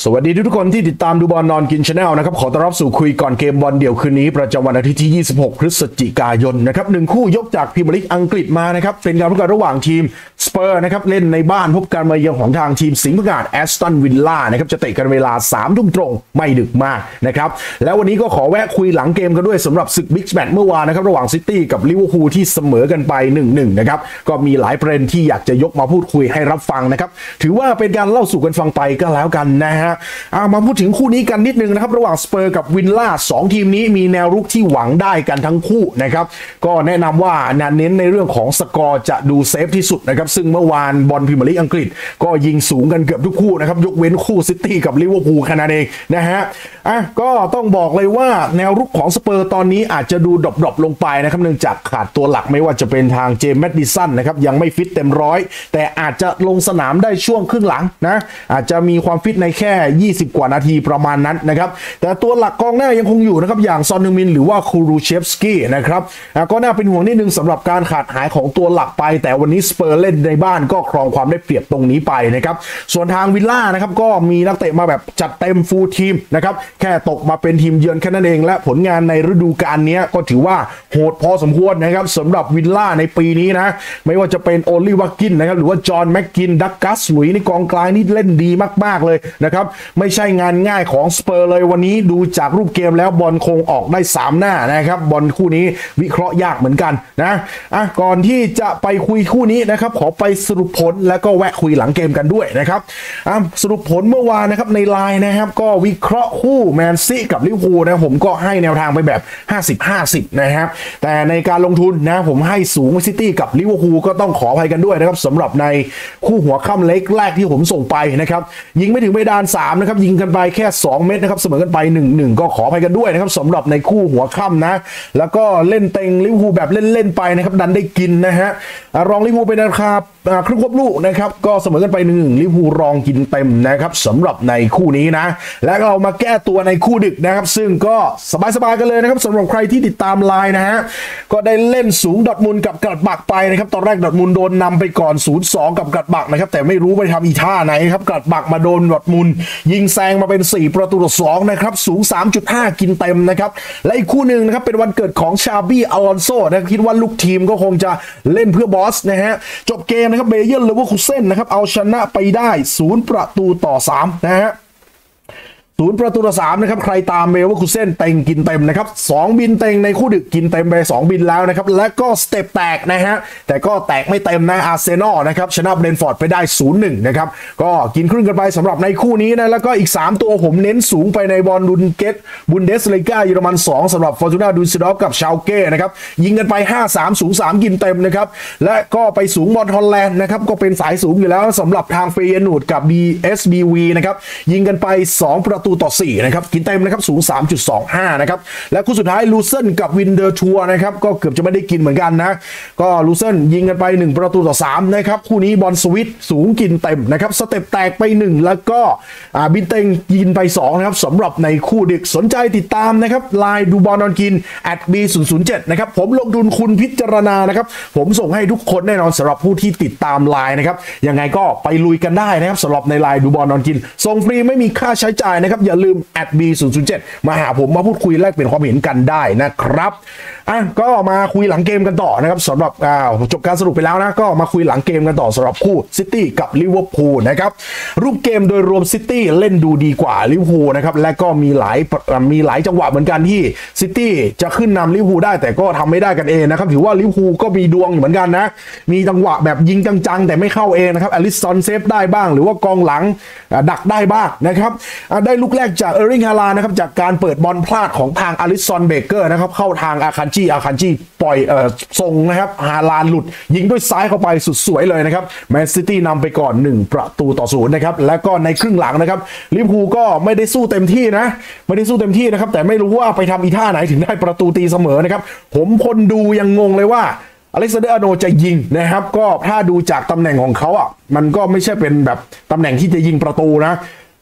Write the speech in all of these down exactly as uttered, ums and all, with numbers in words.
สวัสดีทุกคนที่ติดตามดูบอลนอนกินชาแนลนะครับขอต้อนรับสู่คุยก่อนเกมบอลเดี่ยวคืนนี้ประจำวันอาทิตย์ที่ยี่สิบหกพฤศจิกายนนะครับหนึ่งคู่ยกจากพรีเมียร์ลีกอังกฤษมานะครับเป็นการพบกันระหว่างทีมสเปอร์นะครับเล่นในบ้านพบการมาเยือนของทางทีมสิงห์บุรีแอสตันวิลล่านะครับจะเตะกันเวลาสามทุ่มตรงไม่ดึกมากนะครับแล้ววันนี้ก็ขอแวะคุยหลังเกมกันด้วยสำหรับศึกบิ๊กแมตช์เมื่อวานนะครับระหว่างซิตี้กับลิเวอร์พูลที่เสมอกันไป หนึ่งหนึ่ง นะครับก็มีหลายประเด็นที่อยากจะยกมาพูดคุยให้รับฟังนะครับถือว่าเป็นการเล่าสู่กันฟังไปก็แล้วกันนะฮะเอามาพูดถึงคู่นี้กันนิดนึงนะครับระหว่างสเปอร์กับวิลล่าสองทีมนี้มีแนวรุกที่หวังได้กันทั้งคู่นะครับก็แนะนำว่าเน้นในเรื่องของสกอร์จะดูเซฟที่สุดนะครับซึ่งเมื่อวานบอลพรีเมียร์ลีกอังกฤษก็ยิงสูงกันเกือบทุกคู่นะครับยกเว้นคู่ซิตี้กับลิเวอร์พูลแค่นั้นเองนะฮะอ่ะก็ต้องบอกเลยว่าแนวรุกของสเปอร์ตอนนี้อาจจะดูดรอปๆลงไปนะครับเนื่องจากขาดตัวหลักไม่ว่าจะเป็นทางเจมส์แมดดิสันนะครับยังไม่ฟิตเต็มร้อยแต่อาจจะลงสนามได้ช่วงครึ่งหลังนะอาจจะมีความฟิตในแค่ยี่สิบกว่านาทีประมาณนั้นนะครับแต่ตัวหลักกองหน้ายังคงอยู่นะครับอย่างซอนฮึงมินหรือว่าคูรูเชฟสกี้นะครับก็น่าเป็นห่วงนิดนึงสำหรับการขาดหายของตัวหลักไปแต่วันนี้สเปอร์เล่นในบ้านก็ครองความได้เปรียบตรงนี้ไปนะครับส่วนทางวิลล่านะครับก็มีนักเตะมาแบบจัดเต็มฟูลทีมนะครับแค่ตกมาเป็นทีมเยือนแค่นั้นเองและผลงานในฤดูกาลนี้ก็ถือว่าโหดพอสมควรนะครับสำหรับวิลล่าในปีนี้นะไม่ว่าจะเป็นโอลิวักกินนะครับหรือว่าจอห์นแม็กกินดักกัสหลุยนี่กองกลางนี่เล่นดีมากๆเลยนะครับไม่ใช่งานง่ายของสเปอร์เลยวันนี้ดูจากรูปเกมแล้วบอลคงออกได้สามหน้านะครับบอลคู่นี้วิเคราะห์ยากเหมือนกันนะอ่ะก่อนที่จะไปคุยคู่นี้นะครับขอไปสรุปผลแล้วก็แวะคุยหลังเกมกันด้วยนะครับอ่ะสรุปผลเมื่อวานนะครับในไลน์นะครับก็วิเคราะห์คู่แมนซีกับลิเวอร์พูลนะผมก็ให้แนวทางไปแบบห้าสิบ ห้าสิบนะครับแต่ในการลงทุนนะผมให้สูงซิตี้กับลิเวอร์พูลก็ต้องขออภัยกันด้วยนะครับสำหรับในคู่หัวค่ำเล็กแรกที่ผมส่งไปนะครับยิงไม่ถึงเพดานสามนะครับยิงกันไปแค่สองเม็ดนะครับเสมอกันไป หนึ่งหนึ่ง ก็ขออภัยกันด้วยนะครับสำหรับในคู่หัวค่ำนะแล้วก็เล่นเต็งลิเวอร์พูลแบบเล่นๆไปนะครับดันได้กินนะฮะรองลิเวอร์พูลเป็นราคาครึ่งควบลูกนะครับก็เสมอกันไป หนึ่งหนึ่ง ลิเวอร์พูลรองกินเต็มนะครับสำหรับในคู่นี้นะแล้วเรามาแก้ตัวในคู่ดึกนะครับซึ่งก็สบายๆกันเลยนะครับสำหรับใครที่ติดตามไลน์นะฮะก็ได้เล่นสูงดอร์ทมุนด์กับกลัดบักไปนะครับตอนแรกดอร์ทมุนด์โดนนำไปก่อน ศูนย์สอง กับกลัดบักนะครับแต่ไม่รู้ไปทำอีท่าไหนครับกลัดบักมาโดนดอร์ทมุนด์ยิงแซงมาเป็นสี่ประตูต่อสองนะครับสูง สามจุดห้า กินเต็มนะครับและอีกคู่หนึ่งนะครับเป็นวันเกิดของชาบี้อลอนโซนะคิดว่าลูกทีมก็คงจะเล่นเพื่อบอสนะฮะจบเกมนะครับเบเยิร์นเลเวอร์คูเซ่นนะครับเอาชนะไปได้ศูนย์ประตูต่อสามนะฮะศูนย์ประตูต่อสามนะครับใครตามเมลว่าคูเซ่นเต็งกินเต็มนะครับสองบินเต็งในคู่ดึกกินเต็มไปสองบินแล้วนะครับและก็สเต็ปแตกนะฮะแต่ก็แตกไม่เต็มนะอาร์เซนอลนะครับชนะเบรนท์ฟอร์ดไปได้ ศูนย์หนึ่ง นะครับก็กินครึ่งกันไปสำหรับในคู่นี้นะแล้วก็อีกสามตัวผมเน้นสูงไปในบอลบุนเกตบุนเดสลีกาเยอรมันสองสำหรับฟอร์ตูนาดูซิดอฟกับชาลเก้นะครับยิงกันไป ห้าสาม ศูนย์สาม กินเต็มนะครับและก็ไปสูงบอลฮอลแลนด์นะครับก็เป็นสายสูงอยู่แล้วสำหรับทางเฟยนูดกับ บี เอส บี วี นะครับยิงกันไปสองประตูต่อสี่นะครับกินเต็มนะครับสูง สามจุดสองห้า นะครับและคู่สุดท้ายลูเซนกับวินเดอร์ทัวร์นะครับก็เกือบจะไม่ได้กินเหมือนกันนะก็ลูเซนยิงกันไปหนึ่งประตูต่อสามนะครับคู่นี้บอลสวิตสูงกินเต็มนะครับสเต็ปแตกไปหนึ่งแล้วก็อ่าบินเต็งยิงไปสองนะครับสำหรับในคู่ดึกสนใจติดตามนะครับไลน์ดูบอลนอนกิน แอท บี ศูนย์ ศูนย์ เจ็ด นะครับผมลงทุนคุณพิจารณานะครับผมส่งให้ทุกคนแน่นอนสำหรับผู้ที่ติดตามไลน์นะครับยังไงก็ไปลุยกันได้นะครับสำหรับในไลน์ดูบอลนอนกินส่งฟรีไม่มีค่าใช้จ่ายนะครับอย่าลืม แอท บี ศูนย์ ศูนย์ เจ็ด มาหาผมมาพูดคุยแลกเปลี่ยนความเห็นกันได้นะครับอ่ะก็มาคุยหลังเกมกันต่อนะครับสำหรับอ่าจบการสรุปไปแล้วนะก็มาคุยหลังเกมกันต่อสำหรับคู่ซิตี้กับลิเวอร์พูลนะครับรูปเกมโดยรวมซิตี้เล่นดูดีกว่าลิเวอร์พูลนะครับและก็มีหลายมีหลายจังหวะเหมือนกันที่ซิตี้จะขึ้นนำลิเวอร์พูลได้แต่ก็ทำไม่ได้กันเองนะครับถือว่าลิเวอร์พูลก็มีดวงเหมือนกันนะมีจังหวะแบบยิงจังๆแต่ไม่เข้าเองนะครับอลิสันเซฟได้บ้างหรือว่ากองหลังดักได้บ้างนะครับได้ลูกแรกจากเออร์ลิงฮาลานะครับจากการเปิดบอลพลาดของทางอลิสันเบเกอร์นะครับเข้าทางอาคันจีอาคันจีปล่อยเอ่อส่งนะครับฮาลานหลุดยิงด้วยซ้ายเข้าไปสุดสวยเลยนะครับแมนซิตี้นำไปก่อนหนึ่งประตูต่อศูนย์นะครับแล้วก็ในครึ่งหลังนะครับลิเวอร์พูลก็ไม่ได้สู้เต็มที่นะไม่ได้สู้เต็มที่นะครับแต่ไม่รู้ว่าไปทำอีท่าไหนถึงได้ประตูตีเสมอนะครับผมคนดูยังงงเลยว่าอเล็กซานเดอร์อาร์โนจะยิงนะครับก็ถ้าดูจากตำแหน่งของเขาอ่ะมันก็ไม่ใช่เป็นแบบตำแหน่งที่จะยิงประตูนะ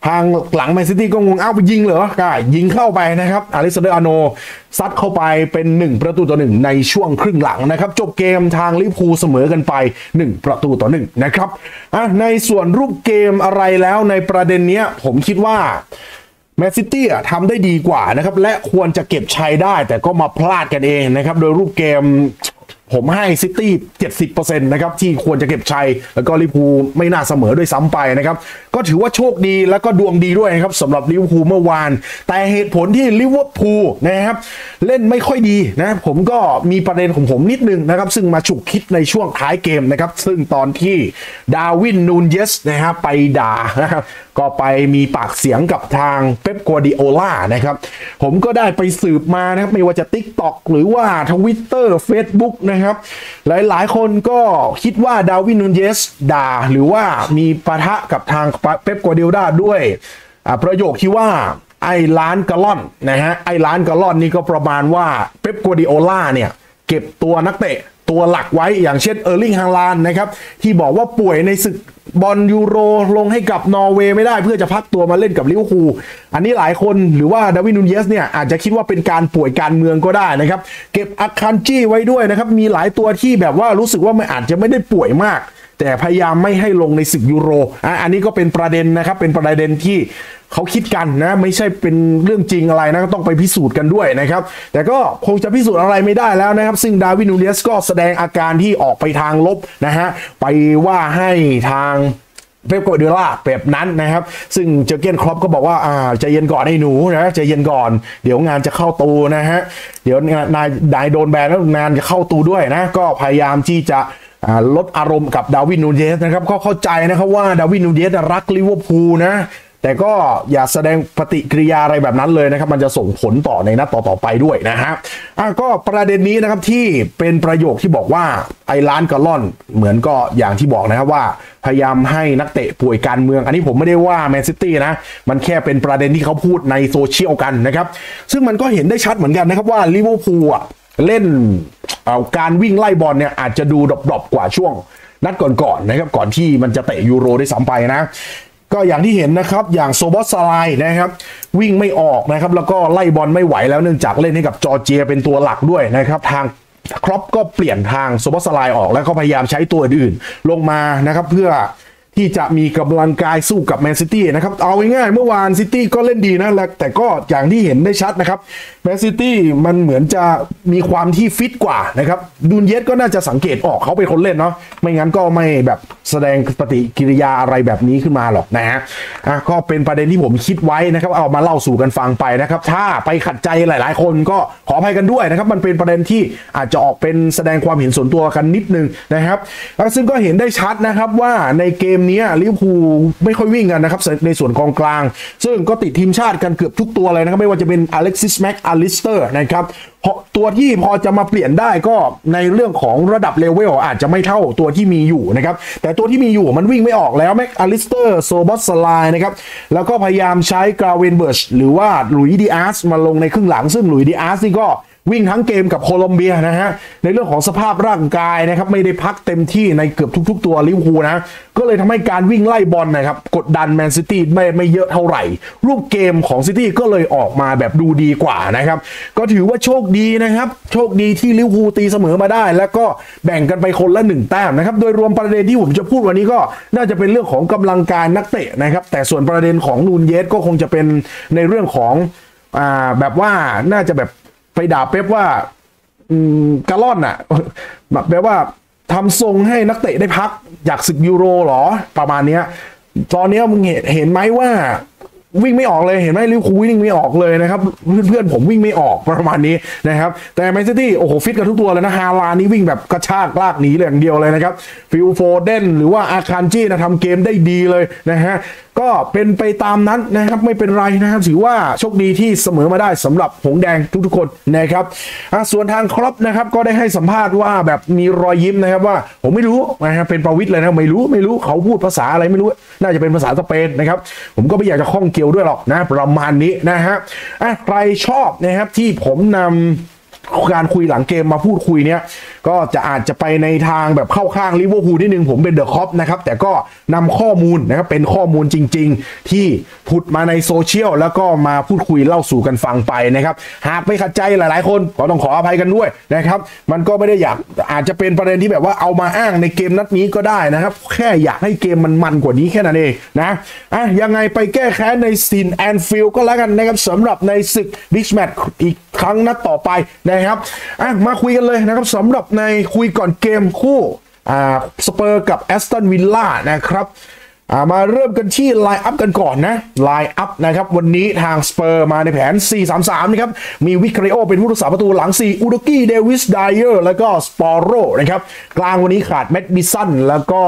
ทางหลังแมนซิตี้ก็งงอ้าวไปยิงเหรอก็ยิงเข้าไปนะครับอเล็กซานเดอร์อาร์โนซัดเข้าไปเป็นหนึ่งประตูต่อหนึ่งในช่วงครึ่งหลังนะครับจบเกมทางลิเวอร์พูลเสมอกันไปหนึ่งประตูต่อหนึ่งนะครับอ่ะในส่วนรูปเกมอะไรแล้วในประเด็นนี้ผมคิดว่าแมนซิตี้ทำได้ดีกว่านะครับและควรจะเก็บชัยได้แต่ก็มาพลาดกันเองนะครับโดยรูปเกมผมให้ซิตี้ เจ็ดสิบเปอร์เซ็นต์ นะครับที่ควรจะเก็บชัยแล้วก็ลิเวอร์พูลไม่น่าเสมอด้วยซ้ำไปนะครับก็ถือว่าโชคดีแล้วก็ดวงดีด้วยนะครับสำหรับลิเวอร์พูลเมื่อวานแต่เหตุผลที่ลิเวอร์พูลนะครับเล่นไม่ค่อยดีนะผมก็มีประเด็นของผมนิดนึงนะครับซึ่งมาฉุกคิดในช่วงท้ายเกมนะครับซึ่งตอนที่ดาร์วินนูนเยสนะฮะไปด่านะครับก็ไปมีปากเสียงกับทางเป๊ปกัวร์ดิโอลานะครับผมก็ได้ไปสืบมานะครับไม่ว่าจะ TikTok หรือว่า Twitter Facebook นะครับหลายๆคนก็คิดว่าดาร์วินนูนเยสด่าหรือว่ามีปะทะกับทางเป๊ปกัวร์ดิโอลาด้วยประโยคที่ว่าไอ้ล้านกะล่อนนะฮะไอ้ล้านกะล่อนนี่ก็ประมาณว่าเป๊ปกัวร์ดิโอลาเนี่ยเก็บตัวนักเตะตัวหลักไว้อย่างเช่นเออร์ลิงฮาลานด์นะครับที่บอกว่าป่วยในศึกบอลยูโรลงให้กับนอร์เวย์ไม่ได้เพื่อจะพักตัวมาเล่นกับลิเวอร์พูลอันนี้หลายคนหรือว่าดาร์วินนูนเยสเนี่ยอาจจะคิดว่าเป็นการป่วยการเมืองก็ได้นะครับเก็บอาคันจี้ไว้ด้วยนะครับมีหลายตัวที่แบบว่ารู้สึกว่ามันอาจจะไม่ได้ป่วยมากแต่พยายามไม่ให้ลงในศึกยูโรอ่ะอันนี้ก็เป็นประเด็นนะครับเป็นประเด็นที่เขาคิดกันนะไม่ใช่เป็นเรื่องจริงอะไรนะก็ต้องไปพิสูจน์กันด้วยนะครับแต่ก็คงจะพิสูจน์อะไรไม่ได้แล้วนะครับซึ่งดาร์วินนูนเยสก็แสดงอาการที่ออกไปทางลบนะฮะไปว่าให้ทางเป๊ปกัวร์ดิโอลาแบบนั้นนะครับซึ่งเจอร์เก้นคล็อปก็บอกว่าอ่าใจเย็นก่อนไอ้หนูนะใจเย็นก่อนเดี๋ยวงานจะเข้าตูนะฮะเดี๋ยวนายนายโดนแบนแล้วงานจะเข้าตูด้วยนะก็พยายามที่จะลดอารมณ์กับดาร์วินนูนเยสนะครับก็เข้าใจนะครับว่าดาร์วินนูนเยสรักลิเวอร์พูลนะแต่ก็อย่าแสดงปฏิกิริยาอะไรแบบนั้นเลยนะครับมันจะส่งผลต่อในนัดต่อๆไปด้วยนะฮะอ่ะก็ประเด็นนี้นะครับที่เป็นประโยคที่บอกว่าไอ้ล้านกะล่อนเหมือนก็อย่างที่บอกนะครับว่าพยายามให้นักเตะป่วยการเมืองอันนี้ผมไม่ได้ว่าแมนซิตี้นะมันแค่เป็นประเด็นที่เขาพูดในโซเชียลกันนะครับซึ่งมันก็เห็นได้ชัดเหมือนกันนะครับว่าลิเวอร์พูลเล่นเอาการวิ่งไล่บอลเนี่ยอาจจะดูดรอปๆกว่าช่วงนัดก่อนๆนะครับก่อนที่มันจะเตะยูโรได้ซ้ำไปนะก็อย่างที่เห็นนะครับอย่างโซบอสไลนะครับวิ่งไม่ออกนะครับแล้วก็ไล่บอลไม่ไหวแล้วเนื่องจากเล่นให้กับจอร์เจียเป็นตัวหลักด้วยนะครับทางครอปก็เปลี่ยนทางโซบอสไลออกแล้วก็พยายามใช้ตัวอื่นลงมานะครับเพื่อที่จะมีกำลังกายสู้กับแมนซิตี้นะครับเอาง่ายๆเมื่อวานซิตี้ก็เล่นดีนะแต่ก็อย่างที่เห็นได้ชัดนะครับแมนซิตี้มันเหมือนจะมีความที่ฟิตกว่านะครับดูนเยสก็น่าจะสังเกตออกเขาเป็นคนเล่นเนาะไม่งั้นก็ไม่แบบแสดงปฏิกิริยาอะไรแบบนี้ขึ้นมาหรอกนะฮะอ่ะก็เป็นประเด็นที่ผมคิดไว้นะครับเอามาเล่าสู่กันฟังไปนะครับถ้าไปขัดใจหลายๆคนก็ขออภัยกันด้วยนะครับมันเป็นประเด็นที่อาจจะออกเป็นแสดงความเห็นส่วนตัวกันนิดนึงนะครับซึ่งก็เห็นได้ชัดนะครับว่าในเกมนี้ลิเวอร์พูลไม่ค่อยวิ่งกันนะครับในส่วนกองกลางซึ่งก็ติดทีมชาติกันเกือบทุกตัวเลยนะครับไม่ว่าจะเป็นอเล็กซิสแม็กอลิสเตอร์นะครับตัวที่พอจะมาเปลี่ยนได้ก็ในเรื่องของระดับเลเวลอาจจะไม่เท่าตัวที่มีอยู่นะครับแต่ตัวที่มีอยู่มันวิ่งไม่ออกแล้วแม็กอลิสเตอร์โซบอสไลนะครับแล้วก็พยายามใช้กราเวนเบิร์ชหรือว่าหลุยส์ดิอาสมาลงในครึ่งหลังซึ่งหลุยส์ดิอาสนี่ก็วิ่งทั้งเกมกับโคลอมเบียนะฮะในเรื่องของสภาพร่างกายนะครับไม่ได้พักเต็มที่ในเกือบทุกๆตัวลิเวอร์พูลนะก็เลยทำให้การวิ่งไล่บอลนะครับกดดันแมนซิตี้ไม่ไม่เยอะเท่าไหร่รูปเกมของซิตี้ก็เลยออกมาแบบดูดีกว่านะครับก็ถือว่าโชคดีนะครับโชคดีที่ลิเวอร์พูลตีเสมอมาได้แล้วก็แบ่งกันไปคนละหนึ่งแต้มนะครับโดยรวมประเด็นที่ผมจะพูดวันนี้ก็น่าจะเป็นเรื่องของกำลังการนักเตะนะครับแต่ส่วนประเด็นของนูนเยสก็คงจะเป็นในเรื่องของอ่าแบบว่าน่าจะแบบไปด่าเป๊ปว่ากาล่อนอ่ะแบบแปลว่าทำทรงให้นักเตะได้พักอยากศึกยูโรหรอประมาณนี้ตอนนี้มึงเห็นไหมว่าวิ่งไม่ออกเลยเห็นไหมลิเวอร์พูลวิ่งไม่ออกเลยนะครับเพื่อนๆผมวิ่งไม่ออกประมาณนี้นะครับแต่แมนซิตี้โอ้โหฟิตกันทุกตัวเลยนะฮาลานี่วิ่งแบบกระชากลากหนีเลยอย่างเดียวเลยนะครับฟิลโฟเดนหรือว่าอาคันจี้นะทำเกมได้ดีเลยนะฮะก็เป็นไปตามนั้นนะครับไม่เป็นไรนะครับถือว่าโชคดีที่เสมอมาได้สำหรับหงแดงทุกๆคนนะครับส่วนทางครอปนะครับก็ได้ให้สัมภาษณ์ว่าแบบมีรอยยิ้มนะครับว่าผมไม่รู้นะครับเป็นประวิตรเลยนะไม่รู้ไม่รู้เขาพูดภาษาอะไรไม่รู้น่าจะเป็นภาษาสเปนนะครับผมก็ไม่อยากจะข้องเกี่ยวด้วยหรอกนะประมาณนี้นะฮะใครชอบนะครับที่ผมนำการคุยหลังเกมมาพูดคุยเนี้ยก็จะอาจจะไปในทางแบบเข้าข้างลิเวอร์พูลนิดนึงผมเป็นเดอะคอปนะครับแต่ก็นำข้อมูลนะครับเป็นข้อมูลจริงๆที่ผุดมาในโซเชียลแล้วก็มาพูดคุยเล่าสู่กันฟังไปนะครับหากไม่ขัดใจหลายๆคนก็ต้องขออภัยกันด้วยนะครับมันก็ไม่ได้อยากอาจจะเป็นประเด็นที่แบบว่าเอามาอ้างในเกมนัดนี้ก็ได้นะครับแค่อยากให้เกมมันมันกว่านี้แค่นั้นเองนะอ่ะยังไงไปแก้แค้นในซีนแอนฟิลด์ก็แล้วกันนะครับสำหรับในศึกบิ๊กแมตช์อีกครั้งนัดต่อไปนะครับอ่ะมาคุยกันเลยนะครับสำหรับในคุยก่อนเกมคู่อ่าสเปอร์กับแอสตันวิลล่านะครับมาเริ่มกันที่ไลน์อัพกันก่อนนะไลน์อัพนะครับวันนี้ทางสเปอร์มาในแผน สี่ สาม สาม นะครับมีวิคาริโอเป็นผู้รักษาประตูหลังสี่อูโดกี้เดวิสไดเออร์แล้วก็สปอโรนะครับกลางวันนี้ขาดแมตต์บิสันแล้วก็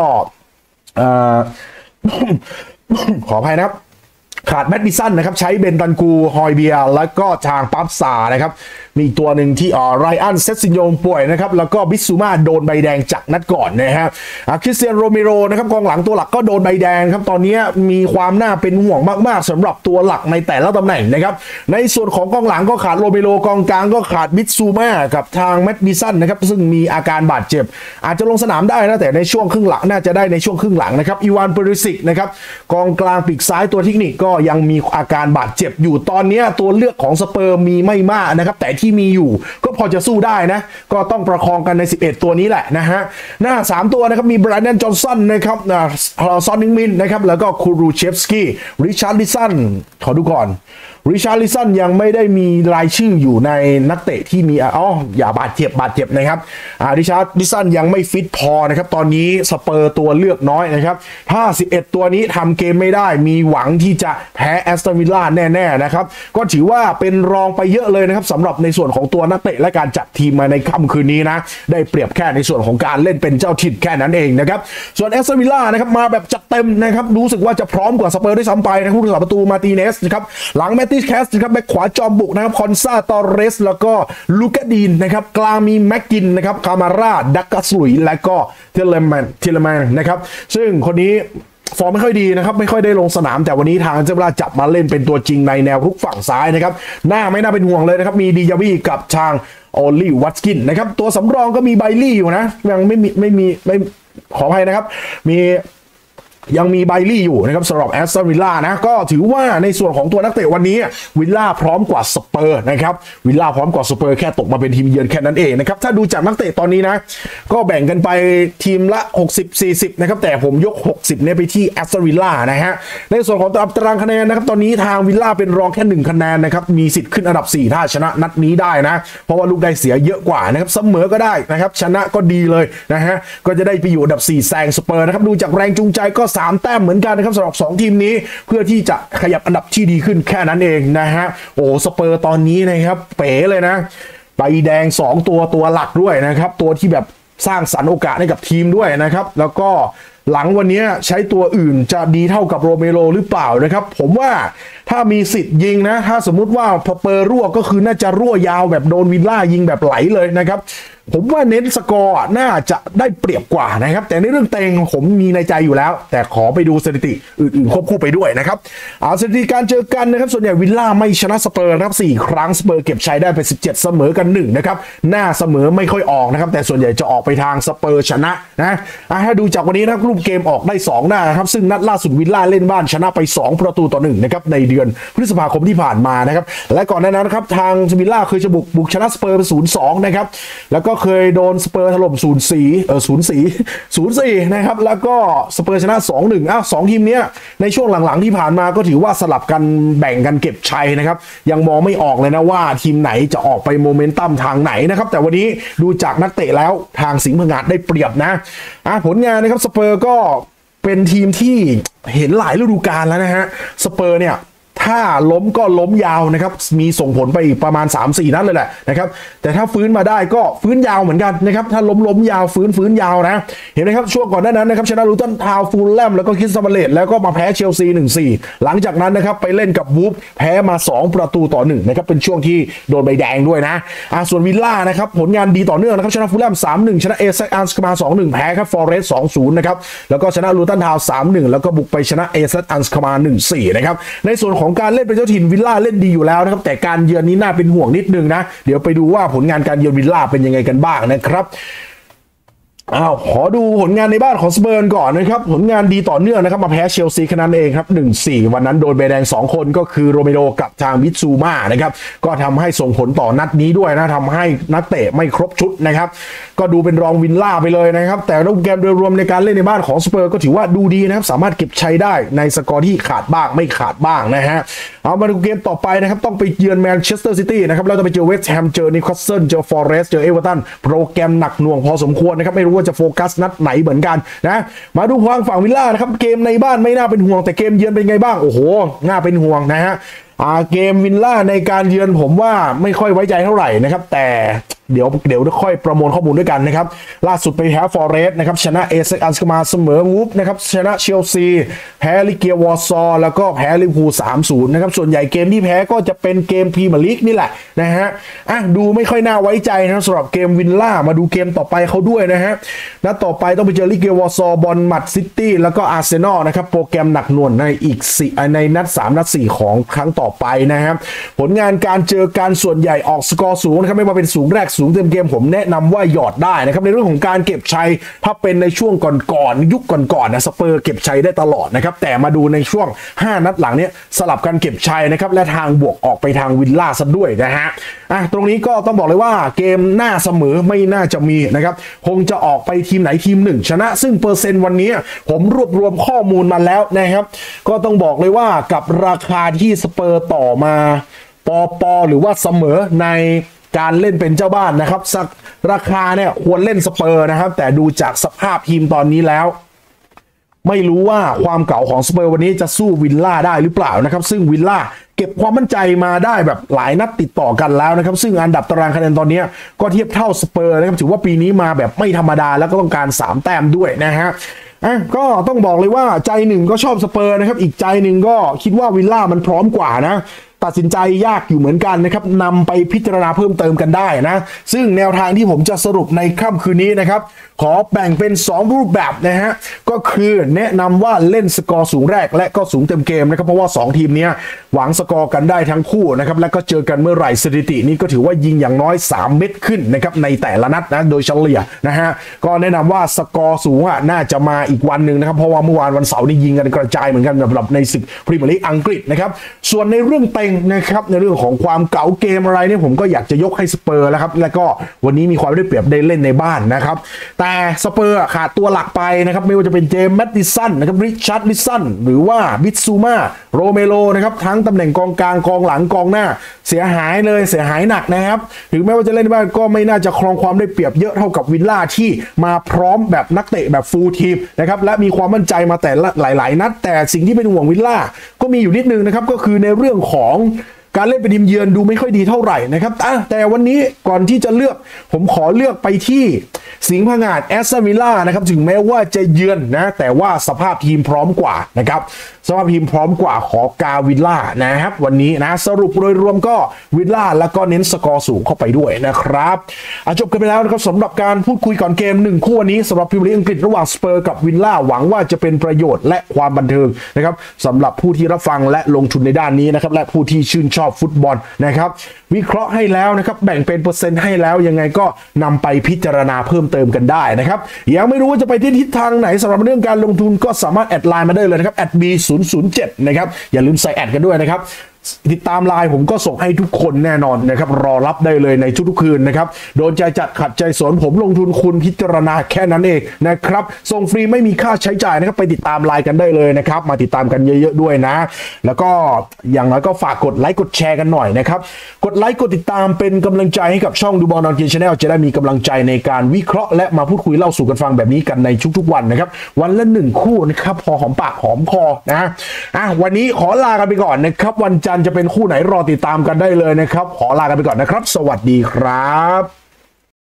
ขออภัยนะครับขาดแมตต์บิสันนะครับใช้เบนตันกูฮอยเบียแล้วก็ทางปั๊บซานะครับมีตัวหนึ่งที่อ่อไรอันเซซิโยมป่วยนะครับแล้วก็บิซูมาโดนใบแดงจากนัดก่อนนะฮะคริสเตียนโรเมโรนะครับกองหลังตัวหลักก็โดนใบแดงครับตอนนี้มีความน่าเป็นห่วงมากๆสำหรับตัวหลักในแต่ละตำแหน่งนะครับในส่วนของกองหลังก็ขาดโรเมโรกองกลางก็ขาดบิซูมากับทางแมตต์บิสันนะครับซึ่งมีอาการบาดเจ็บอาจจะลงสนามได้นะแต่ในช่วงครึ่งหลังน่าจะได้ในช่วงครึ่งหลังนะครับอีวานเปริซิกนะครับกองกลางปีกซ้ายตัวเทคนิคก็ยังมีอาการบาดเจ็บอยู่ตอนนี้ตัวเลือกของสเปอร์มีไม่มากนะครับแต่ที่มีอยู่ก็พอจะสู้ได้นะก็ต้องประคองกันในสิบเอ็ดตัวนี้แหละนะฮะหน้าสามตัวนะครับมีไบรอันจอห์นสันนะครับซอนนิงมินนะครับแล้วก็คูรูเชฟสกี้ริชาร์ลิสันขอดูก่อนริชาร์ลิสันยังไม่ได้มีรายชื่ออยู่ในนักเตะที่มีอ๋ออย่าบาดเจ็บบาดเจ็บนะครับอ่าริชาร์ลิสันยังไม่ฟิตพอนะครับตอนนี้สเปอร์ตัวเลือกน้อยนะครับถ้าสิบเอ็ดตัวนี้ทำเกมไม่ได้มีหวังที่จะแพ้แอสตันวิลล่าแน่ๆนะครับก็ถือว่าเป็นรองไปเยอะเลยนะครับสำหรับในส่วนของตัวนักเตะและการจัดทีมมาในค่ำคืนนี้นะได้เปรียบแค่ในส่วนของการเล่นเป็นเจ้าถิ่นแค่นั้นเองนะครับส่วนแอสตันวิลล่านะครับมาแบบจัดเต็มนะครับรู้สึกว่าจะพร้อมกว่าสเปอร์ด้วยซ้ำไปนะผู้รักษาประตูมาร์ติเนสนะครับหลังแมตติสแคสนะครับแบ็คขวาจอมบุกนะครับคอนซาตอเรสแล้วก็ลูกาดีนนะครับกลางมีแม็กกินนะครับคามาราดักกัสลุยและก็เทเลแมนเทเลแมนนะครับซึ่งคนนี้ฟอร์มไม่ค่อยดีนะครับไม่ค่อยได้ลงสนามแต่วันนี้ทางเจ้าลาจับมาเล่นเป็นตัวจริงในแนวรุกฝั่งซ้ายนะครับหน้าไม่น่าเป็นห่วงเลยนะครับมีดิยาวีกับทางโอลลี่วัตกินนะครับตัวสำรองก็มีไบลี่อยู่นะยังไม่มีไม่มีไม่ขออภัยนะครับมียังมีไบลี่อยู่นะครับสำหรับแอสตันวิลล่านะก็ถือว่าในส่วนของตัวนักเตะวันนี้วิลล่าพร้อมกว่าสเปอร์นะครับวิลล่าพร้อมกว่าสเปอร์แค่ตกมาเป็นทีมเยือนแค่นั้นเองนะครับถ้าดูจากนักเตะตอนนี้นะก็แบ่งกันไปทีมละหกสิบ สี่สิบนะครับแต่ผมยกหกสิบเนี่ยไปที่แอสตันวิลล่านะฮะในส่วนของตารางคะแนนนะครับตอนนี้ทางวิลล่าเป็นรองแค่หนึ่งคะแนนนะครับมีสิทธิ์ขึ้นอันดับสี่ถ้าชนะนัดนี้ได้นะเพราะว่าลูกได้เสียเยอะกว่านะครับเสมอก็ได้นะครับชนะก็ดีเลยนะฮะก็จะได้ไปอยู่อันดับสี่แซงสเปอร์นะครับดูจากแรงจูงใจก็สามแต้มเหมือนกันนะครับสำหรับสองทีมนี้เพื่อที่จะขยับอันดับที่ดีขึ้นแค่นั้นเองนะฮะโอ้สเปอร์ตอนนี้นะครับเป๋เลยนะใบแดงสองตัวตัวหลักด้วยนะครับตัวที่แบบสร้างสรรค์โอกาสให้กับทีมด้วยนะครับแล้วก็หลังวันนี้ใช้ตัวอื่นจะดีเท่ากับโรเมโรหรือเปล่านะครับผมว่าถ้ามีสิทธิ์ยิงนะถ้าสมมุติว่าพอเปอร์รั่วก็คือน่าจะรั่วยาวแบบโดนวิลล่ายิงแบบไหลเลยนะครับผมว่าเน้นสกอร์น่าจะได้เปรียบกว่านะครับแต่ในเรื่องเตงผมมีในใจอยู่แล้วแต่ขอไปดูสถิติอื่นๆควบคู่ไปด้วยนะครับเอาสถิติการเจอกันนะครับส่วนใหญ่วิลล่าไม่ชนะสเปอร์นะครับสี่ครั้งสเปอร์เก็บชัยได้ไปสิบเจ็ดเสมอกันหนึ่งนะครับหน้าเสมอไม่ค่อยออกนะครับแต่ส่วนใหญ่จะออกไปทางสเปอร์ชนะนะถ้าดูจากวันนี้นะรูปเกมออกได้สองหน้านะครับซึ่งนัดล่าสุดวิลล่าเล่นบ้านชนะไปสองประตูต่อหนึ่งนะครับในเดือนพฤษภาคมที่ผ่านมานะครับและก่อนหน้านั้นนะครับทางวิลล่าเคยจะบุกบุกชนะสเปอร์ไป ศูนย์สอง นะครับแล้วก็เคยโดนสเปอร์ถล่ม ศูนย์สี่ เออ ศูนย์สี่ ศูนย์สี่ นะครับแล้วก็สเปอร์ชนะ สองหนึ่ง อ้าวสองทีมเนี้ยในช่วงหลังๆที่ผ่านมาก็ถือว่าสลับกันแบ่งกันเก็บชัยนะครับยังมองไม่ออกเลยนะว่าทีมไหนจะออกไปโมเมนตัมทางไหนนะครับแต่วันนี้ดูจากนักเตะแล้วทางสิงห์พงาดได้เปรียบนะอ่ะผลงานนะครับสเปอร์ก็เป็นทีมที่เห็นหลายฤดูกาลแล้วนะฮะสเปอร์เนี่ยถ้าล้มก็ล้มยาวนะครับมีส่งผลไปอีกประมาณ สามสี่ นัดเลยแหละนะครับแต่ถ้าฟื้นมาได้ก็ฟื้นยาวเหมือนกันนะครับถ้าล้มล้มยาวฟื้นฟื้นยาวนะเห็นไหมครับช่วงก่อนหน้านั้นนะครับชนะลูตันทาวน์ฟูลแลมแล้วก็คริสตัลพาเลซแล้วก็มาแพ้เชลซี หนึ่งสี่ หลังจากนั้นนะครับไปเล่นกับวูฟแพ้มาสองประตูต่อหนึ่งนะครับเป็นช่วงที่โดนใบแดงด้วยนะอ่ะส่วนวิลล่านะครับผลงานดีต่อเนื่องนะครับชนะฟูลแลม สามหนึ่ง ชนะเอเซอันส์มา สองหนึ่ง แพ้ครับฟอเรสต์ สองศูนย์ นะครับแล้วก็ชนะลูตันทาวน์ สามหนึ่ง แล้วก็บุกไปชนะเอเซอันส์มา หนึ่งสี่ นะครับในส่วนของของการเล่นเป็นเจ้าถิ่นวิลล่าเล่นดีอยู่แล้วนะครับแต่การเยือนนี้น่าเป็นห่วงนิดนึงนะเดี๋ยวไปดูว่าผลงานการเยือนวิลล่าเป็นยังไงกันบ้างนะครับอ้าวขอดูผลงานในบ้านของสเปอร์ก่อนนะครับผลงานดีต่อเนื่องนะครับมาแพ้เชลซีแค่นั้นเองครับ หนึ่งสี่ วันนั้นโดนใบแดงสองคนก็คือโรเมโรกับทางมิตซูมานะครับก็ทำให้ส่งผลต่อนัดนี้ด้วยนะทำให้นักเตะไม่ครบชุดนะครับก็ดูเป็นรองวิลล่าไปเลยนะครับแต่รูปเกมโดยรวมในการเล่นในบ้านของสเปอร์ก็ถือว่าดูดีนะครับสามารถเก็บชัยได้ในสกอร์ที่ขาดบ้างไม่ขาดบ้างนะฮะเอามาดูเกมต่อไปนะครับต้องไปเยือนแมนเชสเตอร์ซิตี้นะครับแล้วจะไปเจอเวสต์แฮมเจอนิวคาสเซิลเจอฟอเรสต์เจอเอเวอร์ตันโปรแกรมหนักหน่วงพอสมควรนะครับไม่รู้ว่าจะโฟกัสนัดไหนเหมือนกันนะมาดูความฝั่งวิลล่านะครับเกมในบ้านไม่น่าเป็นห่วงแต่เกมเยือนเป็นไงบ้างโอ้โหน่าเป็นห่วงนะฮะเกมวิลล่าในการเยือนผมว่าไม่ค่อยไว้ใจเท่าไหร่นะครับแต่เดี๋ยวเดี๋ยวค่อยประมวลข้อมูลด้วยกันนะครับล่าสุดไปแพ้ฟอเรสต์นะครับชนะเอเซอัลสมาเสมอวูฟนะครับชนะเชลซีแพ้ลิเกียวอร์ซอแล้วก็แพ้ลิเวอร์พูล สามศูนย์ นะครับส่วนใหญ่เกมที่แพ้ก็จะเป็นเกมพรีเมียร์ลีกนี่แหละนะฮะอ่ะดูไม่ค่อยน่าไว้ใจนะสำหรับเกมวิลล่ามาดูเกมต่อไปเขาด้วยนะฮะนัดต่อไปต้องไปเจอลิเกียวอร์ซอบอลมัดซิตี้แล้วก็อาร์เซนอลนะครับโปรแกรมหนักหน่วงในอีกสี่ในนัดสามนัดสี่ของครั้งต่อไปนะครับผลงานการเจอการส่วนใหญ่ออกสกอร์สูงนะครับไม่ว่าเป็นสูงแรกสูงเต็มเกมผมแนะนำว่าหยอดได้นะครับในเรื่องของการเก็บชัยถ้าเป็นในช่วงก่อนๆยุคก่อนๆนะสเปอร์เก็บชัยได้ตลอดนะครับแต่มาดูในช่วงห้านัดหลังเนี้ยสลับกันเก็บชัยนะครับและทางบวกออกไปทางวิลล่าซะด้วยนะฮะอ่ะตรงนี้ก็ต้องบอกเลยว่าเกมหน้าเสมอไม่น่าจะมีนะครับคงจะออกไปทีมไหนทีมหนึ่งชนะซึ่งเปอร์เซ็นต์วันนี้ผมรวบรวมข้อมูลมาแล้วนะครับก็ต้องบอกเลยว่ากับราคาที่สเปอร์ต่อมาปอปอหรือว่าเสมอในการเล่นเป็นเจ้าบ้านนะครับสักราคาเนี่ยควรเล่นสเปอร์นะครับแต่ดูจากสภาพทีมตอนนี้แล้วไม่รู้ว่าความเก่าของสเปอร์วันนี้จะสู้วิลล่าได้หรือเปล่านะครับซึ่งวิลล่าเก็บความมั่นใจมาได้แบบหลายนัดติดต่อกันแล้วนะครับซึ่งอันดับตารางคะแนนตอนนี้ก็เทียบเท่าสเปอร์นะครับถือว่าปีนี้มาแบบไม่ธรรมดาแล้วก็ต้องการสามแต้มด้วยนะฮะอ่ะก็ต้องบอกเลยว่าใจหนึ่งก็ชอบสเปอร์นะครับอีกใจหนึ่งก็คิดว่าวิลล่ามันพร้อมกว่านะตัดสินใจยากอยู่เหมือนกันนะครับนำไปพิจารณาเพิ่มเติมกันได้นะซึ่งแนวทางที่ผมจะสรุปในค่ำคืนนี้นะครับขอแบ่งเป็นสองรูปแบบนะฮะก็คือแนะนำว่าเล่นสกอร์สูงแรกและก็สูงเต็มเกมนะครับเพราะว่าสองทีมนี้หวังสกอร์กันได้ทั้งคู่นะครับและก็เจอกันเมื่อไหร่สถิตินี้ก็ถือว่ายิงอย่างน้อยสามเม็ดขึ้นนะครับในแต่ละนัดนะโดยเฉลี่ยนะฮะก็แนะนำว่าสกอร์สูงอ่ะน่าจะมาอีกวันหนึ่งนะครับเพราะว่าเมื่อวานวันเสาร์นี่ยิงกันกระจายเหมือนกันสำหรับในศึกพรีเมียร์ลีกอังกฤษนะครับส่วนในเรื่องเต็งนะครับในเรื่องของความเก๋าเกมอะไรเนี่ยผมก็อยากจะยกให้สเปอร์แล้วครับแล้วก็วันนี้มีความได้เปรียบได้เล่นในบ้านนะครับแต่สเปอร์ขาดตัวหลักไปนะครับไม่ว่าจะเป็นเจมส์แมตติสันนะครับริชาร์ดลิสันหรือว่าบิตซูมาโรเมโรนะครับทั้งตำแหน่งกองกลางกองหลังกองหน้าเสียหายเลยเสียหายหนักนะครับถึงแม้ว่าจะเล่นในบ้านก็ไม่น่าจะครองความได้เปรียบเยอะเท่ากับวิลล่าที่มาพร้อมแบบนักเตะแบบฟูลทีมนะครับและมีความมั่นใจมาแต่ละหลายๆนัดแต่สิ่งที่เป็นห่วงวิลล่าก็มีอยู่นิดนึงนะครับก็คือในเรื่องของการเล่นเป็นทีมเยือนดูไม่ค่อยดีเท่าไหร่นะครับแต่วันนี้ก่อนที่จะเลือกผมขอเลือกไปที่สิงห์ผงาดแอสตันวิลล่านะครับถึงแม้ว่าจะเยือนนะแต่ว่าสภาพทีมพร้อมกว่านะครับสภาพทีมพร้อมกว่าขอกาวิลล่านะครับวันนี้นะสรุปโดยรวมก็วิลล่าแล้วก็เน้นสกอร์สูงเข้าไปด้วยนะครับจบกันไปแล้วนะครับสำหรับการพูดคุยก่อนเกมหนึ่งคู่วันนี้สำหรับพรีเมียร์ลีกอังกฤษระหว่างสเปอร์กับวิลล่าหวังว่าจะเป็นประโยชน์และความบันเทิงนะครับสำหรับผู้ที่รับฟังและลงทุนในด้านนี้นะครับและผู้ที่ชื่นชอบฟุตบอลนะครับวิเคราะห์ให้แล้วนะครับแบ่งเป็นเปอร์เซ็นต์ให้แล้วยังไงก็นำไปพิจารณาเพิ่มเติมกันได้นะครับยังไม่รู้ว่าจะไปที่ทิศทางไหนสำหรับเรื่องการลงทุนก็สามารถแอดไลน์มาได้เลยนะครับแอด บี ศูนย์ ศูนย์ เจ็ด นะครับอย่าลืมใส่แอดกันด้วยนะครับติดตามไลน์ผมก็ส่งให้ทุกคนแน่นอนนะครับรอรับได้เลยในทุกๆคืนนะครับโดนใจจัดขัดใจสนผมลงทุนคุณพิจารณาแค่นั้นเองนะครับส่งฟรีไม่มีค่าใช้จ่ายนะครับไปติดตามไลน์กันได้เลยนะครับมาติดตามกันเยอะๆด้วยนะแล้วก็อย่างน้อยก็ฝากกดไลค์กดแชร์กันหน่อยนะครับกดไลค์กดติดตามเป็นกำลังใจให้กับช่องดูบอลนอนกินชาแนลจะได้มีกำลังใจในการวิเคราะห์และมาพูดคุยเล่าสู่กันฟังแบบนี้กันในทุกๆวันนะครับวันละหนึ่งคู่นะครับพอหอมปากหอมคอนะอ่ะวันนี้ขอลากันไปก่อนนะครับวันจันทร์จะเป็นคู่ไหนรอติดตามกันได้เลยนะครับขอลากันไปก่อนนะครับสวัสดีครับ